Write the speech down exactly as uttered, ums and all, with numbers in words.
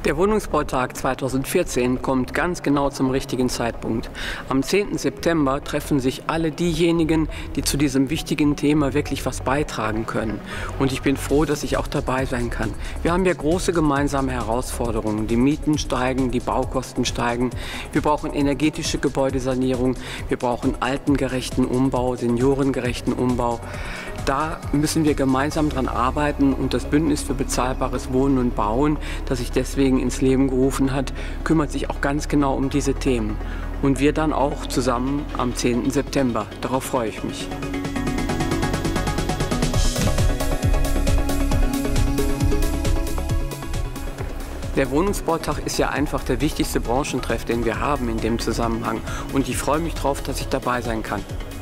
Der Wohnungsbautag zweitausendvierzehn kommt ganz genau zum richtigen Zeitpunkt. Am zehnten September treffen sich alle diejenigen, die zu diesem wichtigen Thema wirklich was beitragen können. Und ich bin froh, dass ich auch dabei sein kann. Wir haben ja große gemeinsame Herausforderungen. Die Mieten steigen, die Baukosten steigen. Wir brauchen energetische Gebäudesanierung. Wir brauchen altengerechten Umbau, seniorengerechten Umbau. Da müssen wir gemeinsam dran arbeiten, und das Bündnis für bezahlbares Wohnen und Bauen, das sich deswegen ins Leben gerufen hat, kümmert sich auch ganz genau um diese Themen. Und wir dann auch zusammen am zehnten September. Darauf freue ich mich. Der Wohnungsbautag ist ja einfach der wichtigste Branchentreff, den wir haben in dem Zusammenhang. Und ich freue mich darauf, dass ich dabei sein kann.